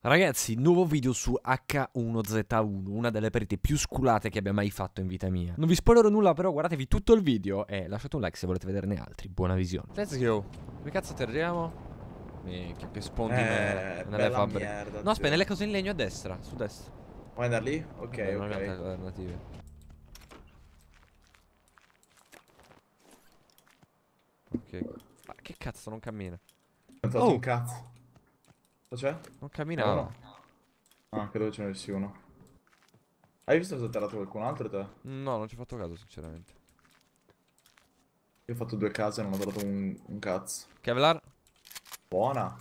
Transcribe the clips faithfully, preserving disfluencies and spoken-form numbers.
Ragazzi, nuovo video su acca uno zeta uno, una delle partite più sculate che abbia mai fatto in vita mia. Non vi spoilerò nulla, però guardatevi tutto il video e lasciate un like se volete vederne altri. Buona visione. Let's go. Come cazzo atterriamo? Minchia, che spondi Eh, me nelle bella fabbriche. merda, No, aspetta, zio. nelle cose in legno a destra, su destra. Vuoi andare lì? Ok, Vabbè, non abbiamo ok. alternative. Ok. Ah, che cazzo, non cammina. Ho fatto Oh! un cazzo. Cosa c'è? Non C'è camminava. uno? Ah, credo ce ne sia uno. Hai visto se ho atterrato qualcun altro te? No, non ci ho fatto caso, sinceramente. Io ho fatto due case e non ho trovato un, un cazzo. Kevlar? Buona.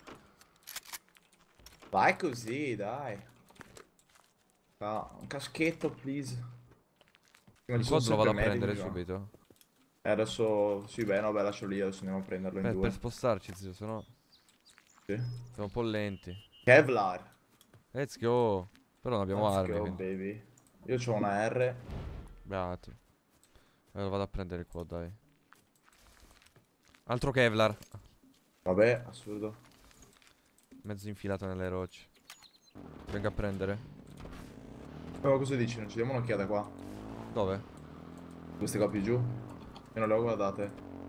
Vai così, dai. Ah, un caschetto, please. Ma Il ci sono quad lo vado sempre a medici, prendere no? subito. Eh, adesso... Sì, beh, no, beh, lascio lì, adesso andiamo a prenderlo in Per, per due. spostarci, zio, sennò Sì. siamo un po' lenti. Kevlar. Let's go. Però non abbiamo Let's armi, go, quindi. baby. Io ho una R. Beato. Allora vado a prendere il quad, dai. Altro Kevlar. Vabbè, assurdo. Mezzo infilato nelle rocce. Vengo a prendere. Però cosa dici? Non ci diamo un'occhiata qua? Dove? Queste qua più giù? Io non le ho guardate.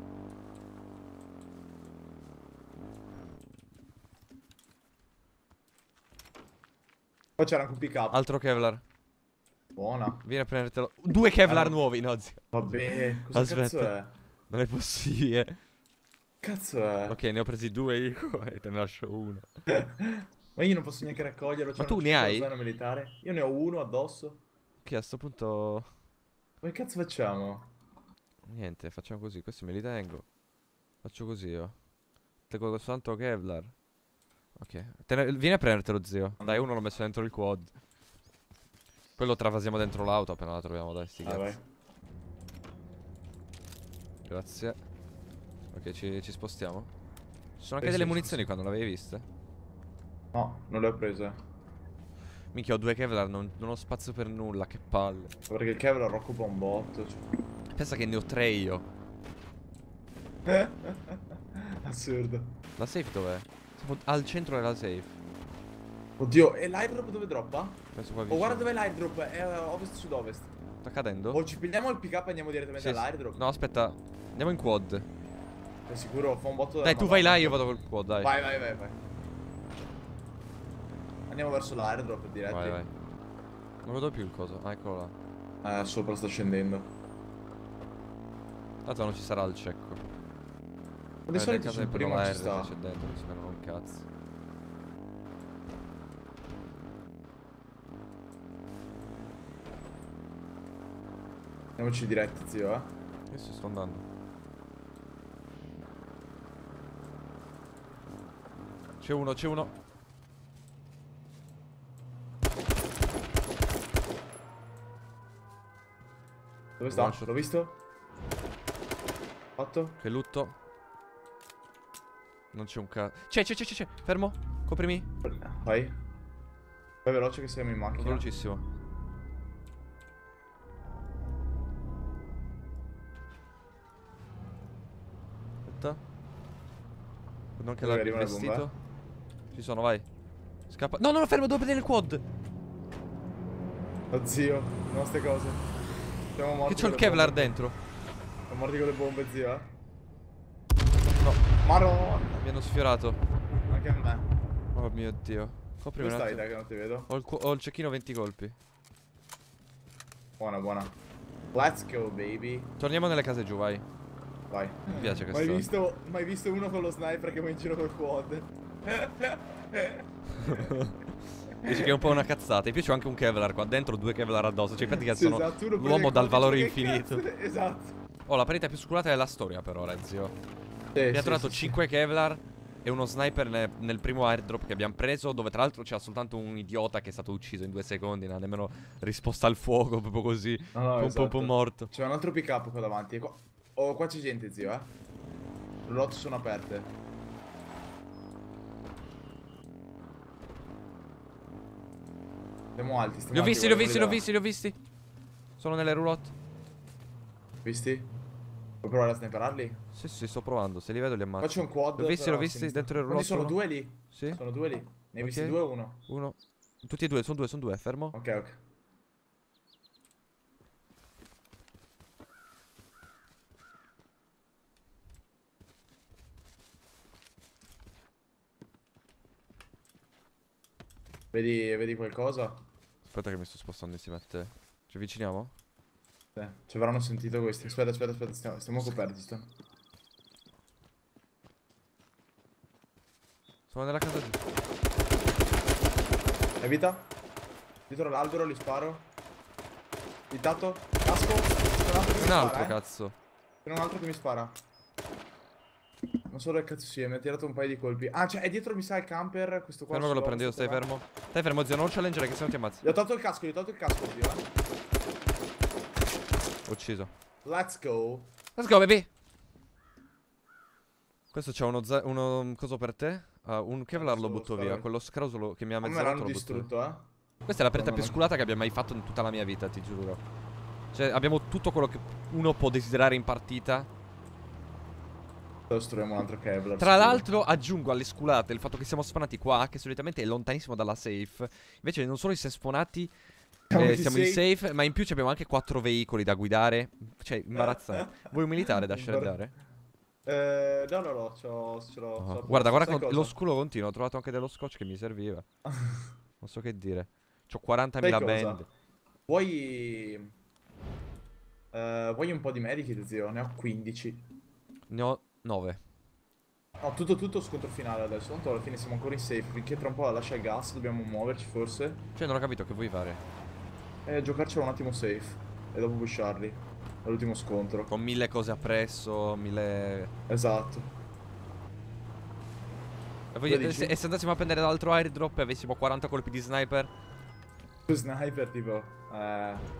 Poi c'era anche un pick up. Altro Kevlar. Buona. Vieni a prendertelo. Due Kevlar Ah, no. nuovi, no, zio. Vabbè, cosa cazzo Aspetta. è? Non è possibile. Cazzo è? Ok, ne ho presi due io e te ne lascio uno. Ma io non posso neanche raccoglierlo. Ma C'è tu una ne piccola hai? zona militare. Io ne ho uno addosso. Ok, a sto punto... Come cazzo facciamo? Niente, facciamo così. Questi me li tengo. Faccio così io. Tengo questo altro Kevlar. Ok. Te ne- Vieni a prendertelo, zio. Dai, uno l'ho messo dentro il quad. Poi lo travasiamo dentro l'auto appena la troviamo, dai, sti Vai, vai. cazzi. Grazie. Ok, ci, ci spostiamo. Ci sono anche Eh, delle sì, sì, munizioni sì. qua, non le avevi viste? No, non le ho prese. Minchia, ho due Kevlar, non, non ho spazio per nulla, che palle. Perché il Kevlar occupa un botto. Pensa che ne ho tre io. Cioè. Assurdo. La safe dov'è? Siamo al centro della safe. Oddio, e l'airdrop dove droppa? Penso qua Oh, guarda vicino. dov'è l'airdrop? È eh, ovest-sud-ovest. Sta cadendo? O ci pigliamo il pick up e andiamo direttamente Sì, sì. all'airdrop? No, aspetta. Andiamo in quad. Sei sicuro? Fa un botto della Dai, tu vai là, Madonna. io vado col quad, dai. Vai, vai, vai, vai. Andiamo verso l'airdrop diretti. Vai, vai. Non vedo più il coso. Ah, eccolo là. Eh, sopra sta scendendo. Tanto non ci sarà il cecco. Ma di Eh, nel solito caso c'è che prima prima ci R sta. c'è dentro, non si vedono un cazzo. Andiamoci diretti, zio, eh. Adesso sto andando. C'è uno, c'è uno. Dove sta? One shot. L'ho visto? Fatto? Che lutto. Non c'è un cazzo. C'è, c'è, c'è, c'è, c'è. Fermo. Coprimi. Vai. Vai veloce che siamo in Sono macchina. velocissimo. Aspetta. Prendo anche Dove la- il arrivano le bombe? vestito. Ci sono, vai. Scappa. No, no, no, fermo, devo prendere il quad. Oh zio, non ste cose. Siamo morti. Che c'ho con il le Kevlar bombe. dentro. Siamo morti con le bombe, zio, eh. No, Madonna. mi hanno sfiorato. Anche a me. Oh mio dio. Coprimi Dove un stai, attimo. dai, che non ti vedo? Ho il, cu- ho il cecchino venti colpi. Buona, buona. Let's go, baby. Torniamo nelle case giù, vai. Vai. Mi piace Mai questo. visto, mai visto uno con lo sniper che va in giro col quad? Dici che è un po' una cazzata. In più c'ho anche un Kevlar qua dentro, due Kevlar addosso. Cioè, infatti che Sì, sono esatto, uno l'uomo prende dal il valore colpo, dice, infinito. che cazzo- Esatto. Oh, la partita più sculata della storia per ora, zio. Sì, Abbiamo sì, trovato sì, sì. cinque Kevlar e uno sniper ne- nel primo airdrop che abbiamo preso, dove tra l'altro c'era soltanto un idiota che è stato ucciso in due secondi, non ha nemmeno risposta al fuoco, proprio così. No, no, un, po', un esatto. po' morto. C'è un altro pick up qua davanti. Qua... Oh, qua c'è gente, zio, eh. Le lot sono aperte. Stiamo alti, stiamo Li ho alti, visti, li ho guardiamoli visti, li ho là. visti, li ho visti. Sono nelle roulotte. Visti? Puoi provare a sniperarli? Sì, sì, sto provando. Se li vedo li ammazzo. Qua c'è un quad. Li ho visti, li però ho a visti sinistra. dentro il Quindi roulotte. sono uno. due lì. Sì? Sono due lì. Ne hai visti Ok. due o uno? Uno. Tutti e due, sono due, sono due, fermo. Ok, ok. Vedi, vedi qualcosa? Aspetta che mi sto spostando insieme a te. Ci avviciniamo? Sì. Ci avranno sentito questi. Aspetta, aspetta, aspetta. Stiamo, stiamo coperti. Stiamo... Sono nella casa giù. Evita. Dietro l'albero li sparo. Intanto. Casco. C'è un altro che mi Un altro, spara, eh. cazzo. C'è un altro che mi spara. Non so dove cazzo sia, mi ha tirato un paio di colpi. Ah, cioè, è dietro mi sa il camper. Questo qua. Fermo che lo sull'oro prendo io, sotto stai me. fermo. Stai fermo, zio, non challengere che se no ti ammazzi. Gli ho tolto il casco, gli ho tolto il casco, zio, eh. Ucciso. Let's go. Let's go, baby. Questo c'ha uno, za- uno coso per te. Ah, un Kevlar lo Adesso butto sparo via. io. Quello scrosolo che mi ha Ma me mezzato l'hanno lo butto via. distrutto, eh. Questa è la preda No, più no, no. sculata che abbia mai fatto in tutta la mia vita, ti giuro. Cioè, abbiamo tutto quello che uno può desiderare in partita. Costruiamo un altro Kevlar. Tra sicuro. l'altro aggiungo alle sculate il fatto che siamo spawnati qua, che solitamente è lontanissimo dalla safe. Invece non solo siamo spawnati, Siamo eh, in siamo in safe. safe, ma in più ci abbiamo anche quattro veicoli da guidare. Cioè, imbarazzante. Vuoi un militare da Imbar- shreddare? Eh, no, no, no, c'ho, ce l'ho. Oh, ce l'ho guarda, apposta. guarda Sai con- cosa? lo scudo continuo. Ho trovato anche dello scotch che mi serviva. Non so che dire. C'ho Sai quarantamila cosa? band. Vuoi... eh, vuoi un po' di medikit, zio? Ne ho quindici. Ne ho nove. No, tutto, tutto scontro finale adesso. Tanto alla fine siamo ancora in safe. Finché tra un po' lascia il gas, dobbiamo muoverci forse. Cioè, non ho capito che vuoi fare. E giocarcelo un attimo safe. E dopo pusharli. All'ultimo scontro. Con mille cose appresso, mille... Esatto. E, poi- Cosa e dici? se, e se andassimo a prendere l'altro airdrop e avessimo quaranta colpi di sniper? Sniper, tipo. Eh...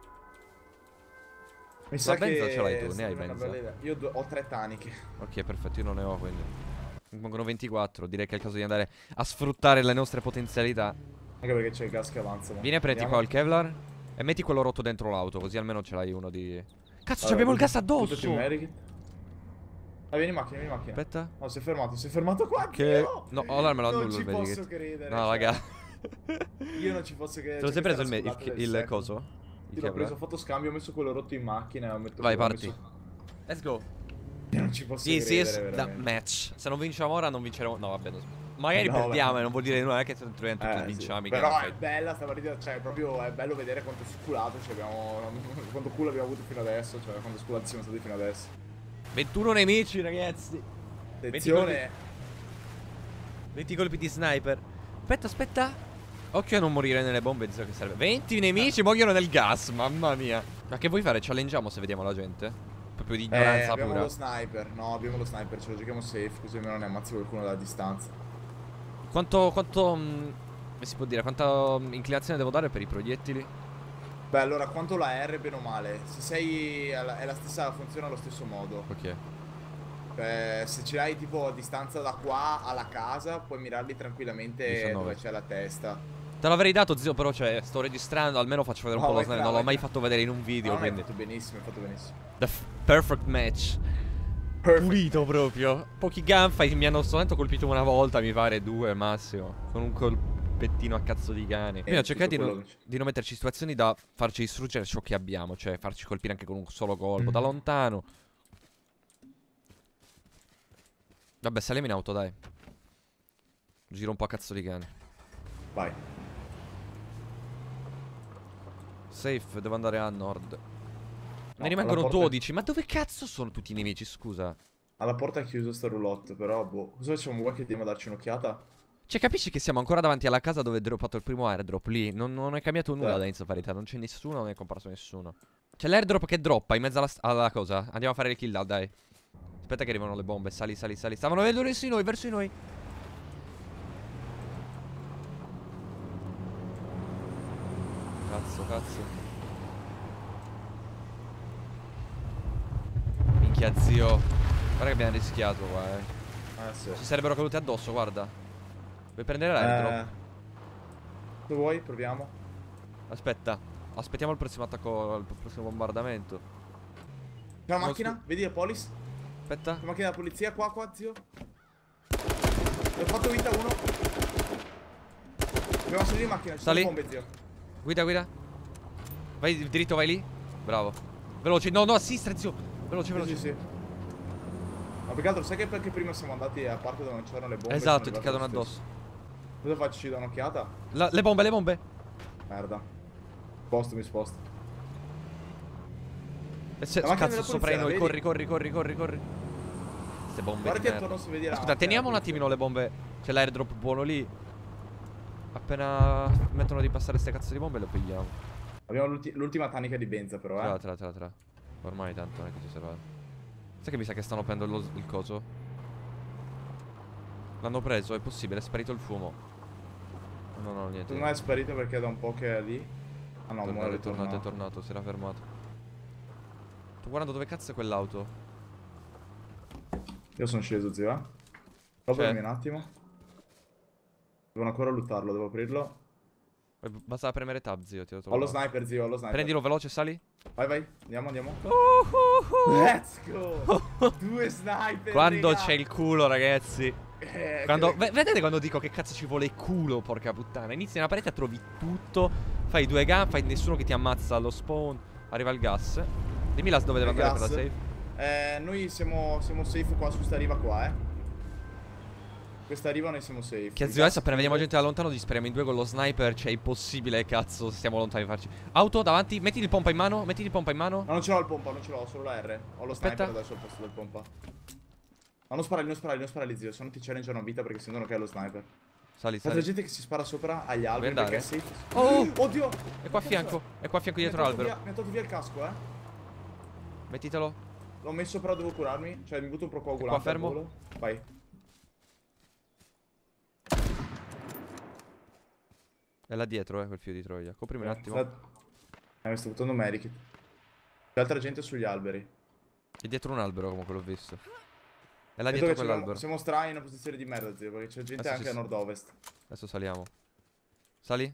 Mi La sa benza che ce l'hai tu, ne sarebbe hai una benza? bella idea. Io do- ho tre taniche. Ok, perfetto, io non ne ho quindi. Mi mancano ventiquattro, direi che è il caso di andare a sfruttare le nostre potenzialità. Anche perché c'è il gas che avanza. ma Vieni a prendi andiamo. qua il Kevlar e metti quello rotto dentro l'auto, così almeno ce l'hai uno di... Cazzo, Allora, abbiamo il gas butta- buttati addosso! un medikit. Ah, vieni in macchina, vieni in macchina. Aspetta. No, si è fermato, si è fermato qua. Che... anch'io! No, allora me lo Non annullo ci il posso medikit. credere. No, cioè, raga. Io non ci posso credere. Te lo cioè, sei preso il, questa è me- la il, sculata del il secolo. coso? Il Io l'ho preso, ho Kevlar? fatto scambio, ho messo quello rotto in macchina e ho messo Vai, ho parti. messo- Let's go. Io non ci posso This credere, is the veramente. match. Se non vinciamo ora non vinceremo... No, vabbè, non... magari No, perdiamo vabbè. e non vuol dire nulla, è che se tutti Eh, sì. vinciamo i Però è gunfight. bella sta partita, cioè proprio è bello vedere quanto sculato ci abbiamo, quanto culo abbiamo avuto fino adesso, cioè quanto sculati siamo stati fino adesso. ventuno nemici, ragazzi. Attenzione. venti colpi di sniper. Aspetta, aspetta. Occhio a non morire nelle bombe, zio, che serve. venti nemici muoiono nel gas, mamma mia. Ma che vuoi fare? Challengiamo se vediamo la gente? Proprio di Eh, ignoranza abbiamo pura. lo sniper, no abbiamo lo sniper, ce lo giochiamo safe così almeno ne ammazzi qualcuno dalla distanza. Quanto, quanto, mh, come si può dire, quanta mh, inclinazione devo dare per i proiettili? Beh allora quanto la R bene o male, se sei, è la, è la stessa, funziona allo stesso modo. Ok. Cioè, se ce l'hai tipo a distanza da qua alla casa puoi mirarli tranquillamente diciannove. dove c'è la testa. Te l'avrei dato, zio, però cioè, sto registrando, almeno faccio vedere un No, po' lo vai sniper. tra, Non l'ho vai mai tra. fatto vedere in un video, No, no, hai quindi. fatto benissimo, hai fatto benissimo. The f- perfect match. Perfect. Pulito proprio. Pochi gunfight mi hanno soltanto colpito una volta, mi pare, due massimo. Con un colpettino a cazzo di cane. Quindi ho cercato di, tutto non- quello che c'è. di non metterci situazioni da farci distruggere ciò che abbiamo. Cioè farci colpire anche con un solo colpo. Mm. Da lontano. Vabbè, saliamo in auto, dai. Giro un po' a cazzo di cane. Vai. Safe, devo andare a nord. No, Ne rimangono alla porta- dodici. Ma dove cazzo sono tutti i nemici, scusa? Alla porta è chiuso sta roulotte, però boh. Cosa facciamo? Vuoi che andiamo a darci un'occhiata? Cioè, capisci che siamo ancora davanti alla casa dove ho droppato il primo airdrop lì? Non, non è cambiato nulla Eh. da inizio partita. Non c'è nessuno, non è comparso nessuno. C'è l'airdrop che droppa in mezzo alla, st- alla cosa. Andiamo a fare il kill, là, dai. Aspetta che arrivano le bombe. Sali, sali, sali. Stavano verso di noi, verso di noi. Cazzo, cazzo. Minchia, zio. Guarda che abbiamo rischiato qua, eh. Eh sì. Ci sarebbero cadute addosso, guarda. Vuoi prendere l'airdrop? Eh, se vuoi, proviamo. Aspetta, aspettiamo il prossimo attacco, il prossimo bombardamento. C'è una No, macchina? scu- Vedi la polis? Aspetta. La macchina della polizia qua, qua, zio. L'ho fatto vita uno. Dobbiamo salire in macchina, ci Sali. sono bombe, zio. Guida, guida. Vai diritto, vai lì. Bravo. Veloce. No, no, a sinistra, zio. Veloce, Sì, veloce. sì, sì. Ma più che altro, sai che perché prima siamo andati a parte dove non c'erano le bombe? Esatto, sono ti arrivato cadono lo stesso. addosso. Cosa faccio? Ci do un'occhiata? La- le bombe, le bombe. Merda. Sposto, mi sposto. E se, La macchina cazzo, della sopra di polizia, noi. la vedi? Corri, corri, corri, corri, corri. Queste bombe Guarda di che merda. attorno si vede la Scusa, macchina teniamo un della attimino le bombe. C'è l'airdrop buono lì. Appena smettono di passare ste cazzo di bombe le pigliamo. Abbiamo l'ulti- l'ultima tanica di benza, però, eh. Tra, tra, tra, tra. Ormai tanto non è che ci serve. Sai che mi sa che stanno prendendo lo- il coso? L'hanno preso, è possibile, è sparito il fumo. No, no, niente. Secondo me è sparito perché è da un po' che è lì. Ah no, Tornato, muore, è tornato, è tornato, si era fermato. Sto guardando dove cazzo è quell'auto. Io sono sceso, zio, eh. Provermi un attimo. Devono ancora luttarlo, devo aprirlo. Eh, Basta premere tab, zio, ti ho Ho lo trovato. sniper, zio, ho lo sniper. Prendilo veloce, sali. Vai, vai, andiamo, andiamo. Uh, Let's go! Due sniper, Quando raga. c'è il culo, ragazzi. Eh, Quando, che- ve- vedete quando dico che cazzo ci vuole il culo, porca puttana. Inizi nella parete, trovi tutto. Fai due gun, fai nessuno che ti ammazza allo spawn. Arriva il gas. Dimmi là dove deve Il andare per la gas. safe. Eh, noi siamo, siamo safe qua su questa riva qua, eh. Questa riva noi siamo safe. Che Il zio, gas adesso appena vediamo chiude. gente da lontano dispariamo in due con lo sniper. Cioè, è impossibile, cazzo, stiamo lontani di farci. Auto, davanti, mettiti il pompa in mano, mettiti il pompa in mano. No, non ce l'ho il pompa, non ce l'ho, ho solo la R. Ho lo Aspetta. sniper adesso al posto del pompa. No, non sparali, non sparali, non sparali, zio, se no ti challengeano a vita perché sentono che è lo sniper. Sali, C'è sali. gente che si spara sopra agli alberi Vuoi perché è andare? safe. Oh! Oddio! È qua a fianco, è qua a fianco dietro Mi ha tolto l'albero. via- Mi ha tolto via il casco, eh. Mettitelo. L'ho messo però devo curarmi. Cioè mi butto un procoagulante. Qua fermo? al volo. Vai. È là dietro, eh, quel fio di Troia. Coprimi un attimo. Sta- Eh, mi sto buttando medikit. C'è altra gente sugli alberi. È dietro un albero comunque, l'ho visto. È là Vedo dietro che quell'albero. siamo, siamo stra in una posizione di merda, zio, perché c'è gente Adesso anche ci a s- nord-ovest. Adesso saliamo. Sali.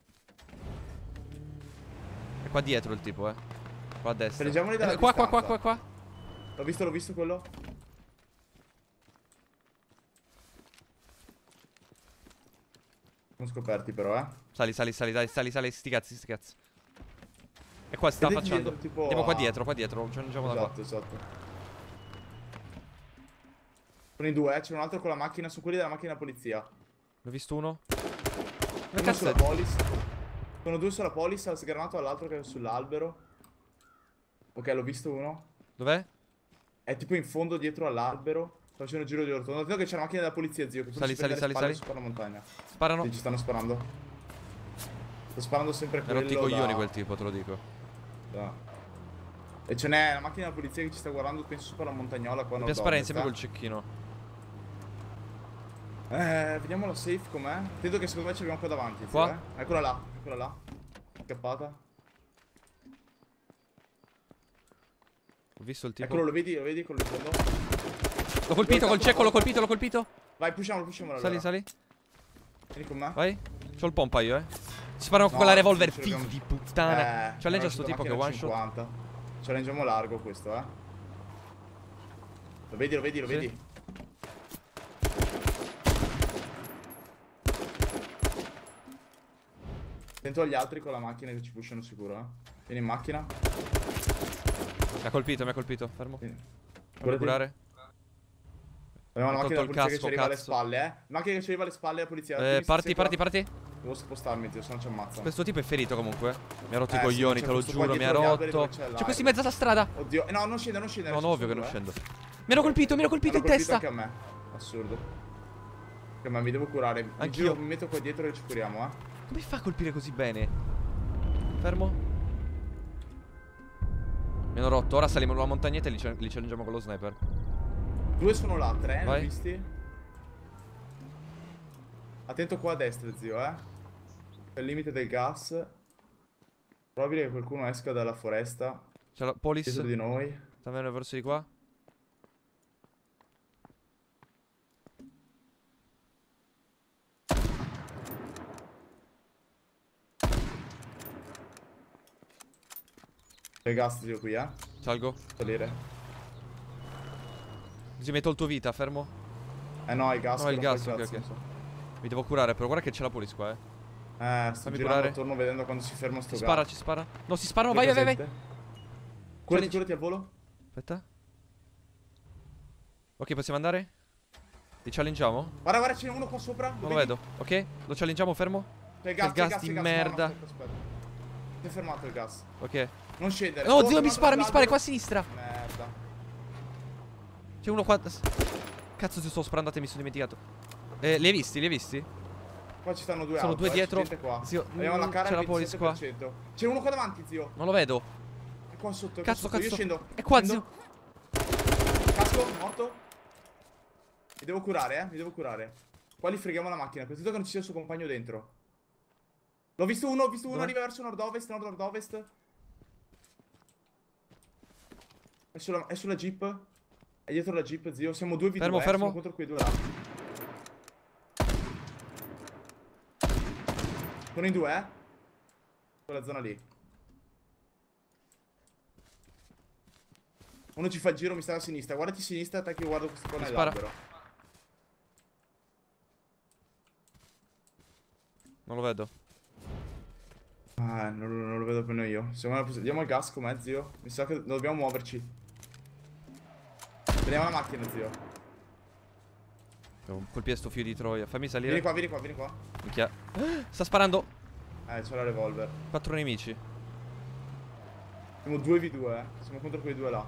È qua dietro il tipo, eh. Qua a destra. Prendiamoli dalla Eh, qua, qua, qua, distanza. qua, qua. L'ho visto, l'ho visto quello. Sono scoperti però, eh. Sali, sali, sali, dai, sali, sali, sti cazzi, sti cazzi. E qua si sta Vedete affacciando. dietro, tipo, Andiamo qua a- dietro, qua dietro. Ci andiamo da qua. Esatto, esatto. Sono in due, eh. C'è un altro con la macchina. Sono quelli della macchina da polizia. Ne ho visto uno. Dove Uno cazzo sulla è? polis. Sono due sulla polis. Al sgranato all'altro che è sull'albero. Ok, l'ho visto uno. Dov'è? È tipo in fondo dietro all'albero. Sto facendo il giro di orto. Notato che c'è la macchina della polizia, zio. Che Sali, forse sali, si prende sali, le spalle sali. su per la montagna. Sparano. Sì, ci stanno sparando. Sto sparando sempre Mi ha quello rotto i coglioni da- quel tipo, te lo dico. da- E ce n'è la macchina della polizia che ci sta guardando, penso, su per la montagnola qua. Dobbiamo sparare nord-ovest, insieme eh. col cecchino. Eh, vediamo la safe com'è. Credo che secondo me ce l'abbiamo qua davanti, zio, Qua? eh. Eccola là, eccola là. Scappata. Ho visto il tipo. Eccolo, lo vedi, lo vedi, quello in fondo. L'ho colpito col cecco, l'ho colpito, l'ho colpito. Vai, pushiamolo, pushiamolo Sali, allora. sali. Vieni con me. Vai. C'ho il pompa io, eh. Si sparano con No, quella sì, revolver, ce figlio l'abbiamo- di puttana. Eh, Challenge no, a sto c'è tipo che macchina one shot. cinquanta. Challengiamo largo questo, eh. Lo vedi, lo vedi, lo Sì. vedi. Attento agli altri con la macchina che ci pushano sicuro, eh. Vieni in macchina. Mi ha colpito, mi ha colpito. Fermo. Vieni. Fammi Guardati. curare. Abbiamo Ho una macchina tolto della il polizia che ci casco, arriva alle cazzo. spalle, eh. Macchina che ci arriva alle spalle della polizia. Eh, Quindi parti, stai parti, qua. parti. Devo spostarmi, zio, se no ci ammazzano. Questo tipo è ferito comunque. Mi ha rotto Eh, i sì, coglioni, c'è te lo questo qua giuro, mi ha dietro gli alberi rotto. dove c'è C'è questo in l'aria. mezzo alla strada. Oddio, eh, no, non scende, non scende. No, ci no, ovvio che sono non due, scendo. Mi hanno colpito, mi hanno colpito in Hanno testa. anche a me. Assurdo. Che ma mi devo curare. Mi Anch'io. giro, mi metto qua dietro e ci curiamo, eh. Come fa a colpire così bene? Fermo. Mi hanno rotto. Ora saliamo in una montagnetta e li, ch- li challengiamo con lo sniper. Due sono là, tre, ne ho Vai. visti? Attento qua a destra, zio, eh. C'è il limite del gas. Probabile che qualcuno esca dalla foresta C'è la police. dietro di noi. Sta venendo verso di qua. C'è il gas, zio, qui, eh. Salgo. Salire. Così mi hai tolto vita, fermo. Eh no, il gas. No, il quello gas, fa ok, cazzo, ok. non so. Mi devo curare, però guarda che c'è la police qua, eh. Eh, sto Fammi girando curare. attorno vedendo quando si ferma sto Ci gas. spara, ci spara. No, si sparano, vai, vai, vai, vai. Curati, Challenge. curati al volo. Aspetta. Ok, possiamo andare? Li challengiamo? Guarda, guarda, ce n'è uno qua sopra. Non lo vedo. Ok, lo challengiamo, fermo. C'è il C'è gas, il c'è il gas gas, di c'è il gas. merda. No, no, aspetta, aspetta. Si è fermato il gas. Ok. Non scendere. No, Oh, zio, mi tornato spara, mi spara, è qua a sull'albero. sinistra. Merda. C'è uno qua. Cazzo, se sto sparando, te mi sono dimenticato. Eh, li hai visti? Li hai visti? Qua ci stanno due Sono auto, due eh, dietro. c'è gente qua. Zio, Abbiamo la mm, cara c'è al la police qua. ventisette per cento. C'è uno qua davanti, zio. Non lo vedo. È qua sotto, è qua Cazzo, sotto. cazzo. Io scendo. È qua, Scendo. zio. Casco, morto. Mi devo curare, eh. Mi devo curare. Qua li freghiamo la macchina. Così che non ci sia il suo compagno dentro. L'ho visto uno, ho visto uno. Dov'è? Arriva verso nord-ovest, nord-nord-ovest. È sulla, è sulla jeep. È dietro la jeep, zio. Siamo due v due. Fermo, eh. fermo. Siamo contro quei due là. Sono in due, eh. Quella zona lì. Uno ci fa il giro, mi sta a sinistra. Guardati a sinistra, te che io guardo questo qua Mi nell'albero. Non lo vedo. Ah, non, non lo vedo nemmeno io. Secondo me andiamo al gas com'è, zio. Mi sa che dobbiamo muoverci. Vediamo la macchina, zio. Devo colpire sto fio di Troia. Fammi salire. Vieni qua, vieni qua, vieni qua. Minchia. Sta sparando. Eh, c'è la revolver. Quattro nemici. Siamo due v due, eh. Siamo contro quei due là.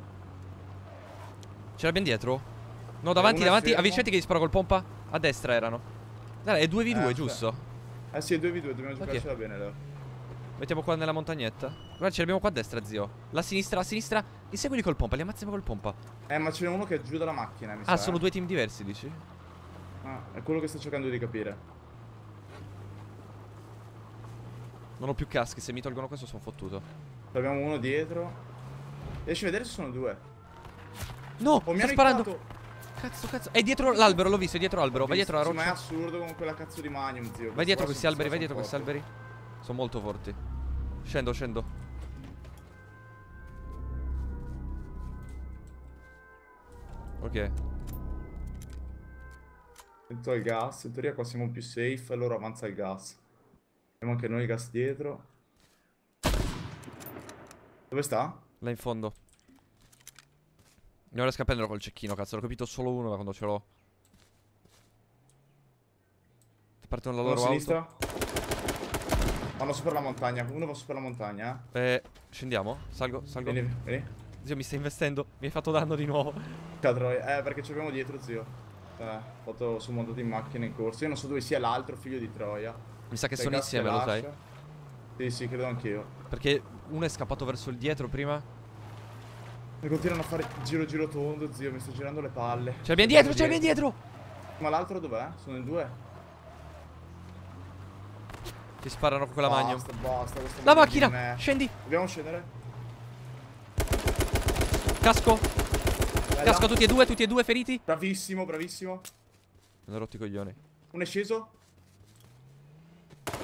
Ce l'abbiamo dietro? No, davanti, uno è davanti. fermo. Avvicinati che gli sparo col pompa. A destra erano. Dai, è due v due, Eh, giusto? Eh sì, è due v due, dobbiamo Ok. giocarcela bene, Leo. Mettiamo qua nella montagnetta. Guarda, ce l'abbiamo qua a destra, zio. La sinistra, la sinistra. Inseguili col pompa, li ammazziamo col pompa. Eh, ma ce n'è uno che è giù dalla macchina, mi Ah, sa. sono eh. due team diversi, dici? Ah, è quello che sto cercando di capire. Non ho più caschi, se mi tolgono questo sono fottuto. Abbiamo uno dietro. Riesci a vedere se sono due? No, Oh, mi sta hanno sparando. hittato. Cazzo, cazzo. È dietro l'albero, l'ho visto, è dietro l'albero. Vai dietro la Sì, ma è roccia. assurdo con quella cazzo di Magnum, zio. Vai dietro Qua questi sono- alberi, vai sono dietro questi forti. alberi. Sono molto forti. Scendo, scendo. Ok. Sento il gas, in teoria qua siamo più safe, allora avanza il gas. Abbiamo anche noi il gas dietro. Dove sta? Là in fondo. Non riesco a prenderlo col cecchino, cazzo. L'ho capito solo uno da quando ce l'ho. Partono la Uno a loro auto. sinistra. Vanno su per la montagna, uno va su per la montagna. Eh, scendiamo. Salgo, salgo. Vieni, vieni. Zio, mi stai investendo. Mi hai fatto danno di nuovo. Cadroia. Eh, perché ci abbiamo dietro, zio. Eh, foto sono montato in macchina in corso. Io non so dove sia l'altro figlio di Troia. Mi sa che Se sono il gas insieme, che lo sai. lascia. Sì, sì, credo anch'io. Perché uno è scappato verso il dietro prima. Mi continuano a fare giro giro tondo, zio. Mi sto girando le palle. Ce l'abbiamo dietro, ce l'abbiamo dietro. Ma l'altro dov'è? Sono in due. Ti sparano con quella magnum. Basta, basta. questo La Magnum di macchina, me. scendi. Dobbiamo scendere. Casco. Bella. Casco tutti e due, tutti e due feriti. Bravissimo, bravissimo. Mi hanno rotto i coglioni. Uno è sceso. Sono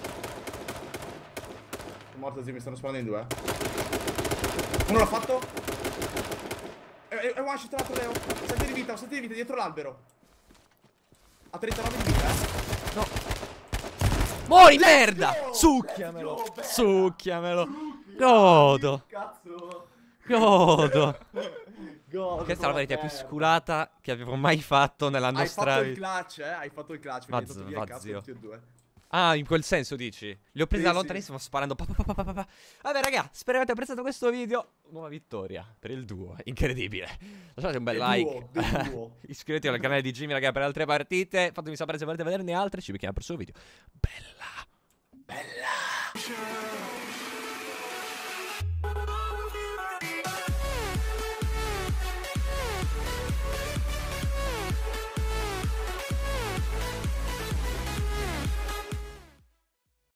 morto, zio, mi stanno sparando in due. Uno l'ha fatto. È, è, è one shot l'altro, Leo. Sette di vita, sette di vita, dietro l'albero. Ha trentanove di vita, eh. No. Muori, merda! go! Succhiamelo! Let's go, Succhiamelo! Godo! Cazzo. Godo! God, Questa è la verità più scurata che avevo mai fatto nella Hai nostra fatto il vita. clutch, eh? Hai fatto il clutch. Va, Mi hai dato via va, il cazzo zio. tutti e due. Ah, in quel senso dici? Li ho presi Sì, da sì. lontanissimo sparando. Pa, pa, pa, pa, pa, pa. Vabbè, raga, spero abbiate apprezzato questo video. Nuova vittoria per il duo. Incredibile. Lasciate un bel Del like. duo, del duo. Iscrivetevi al canale di Jimmy, raga, per altre partite. Fatemi sapere se volete vederne altre. Ci becchiamo al prossimo video. Bella. Bella.